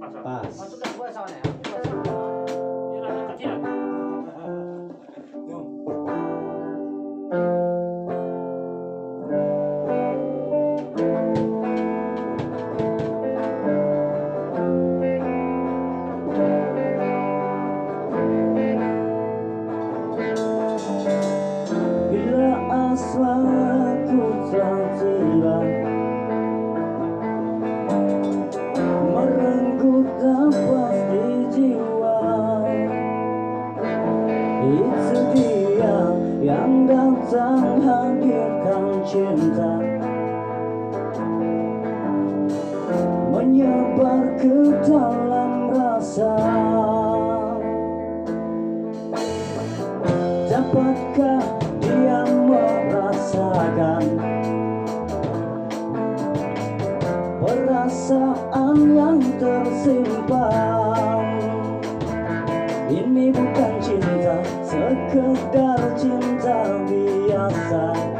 Pas. Masukkan gua soalnya. Dia langsung kecil. Bila asmaraku tertilang merenggut nafas di jiwa, itu dia yang datang hadirkan cinta, menyebar ke dalam rasa. Dapatkah dia merasakan perasaan yang tersimpan? Ini bukan cinta, sekedar cinta biasa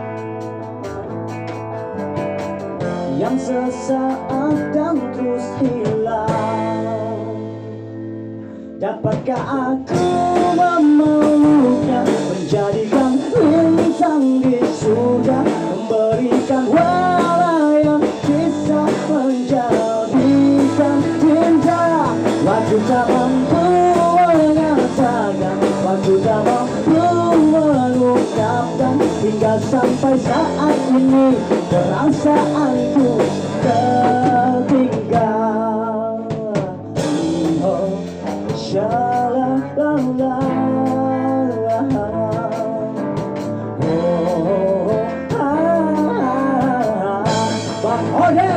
yang sesaat dan terus hilang. Dapatkah aku memeluknya, menjadikan bintang di surga, memberikan warna yang bisa menjadikan cinta? Waktu tak mampu mengatakan, waktu tak mampu mengungkapkan, hingga sampai saat ini perasaanku tertinggal. Oh, sha-la-la-la. Oh, Bang Ode.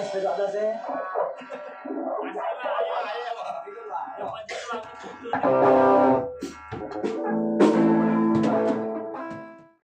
Masih lah, ayo. Yang penting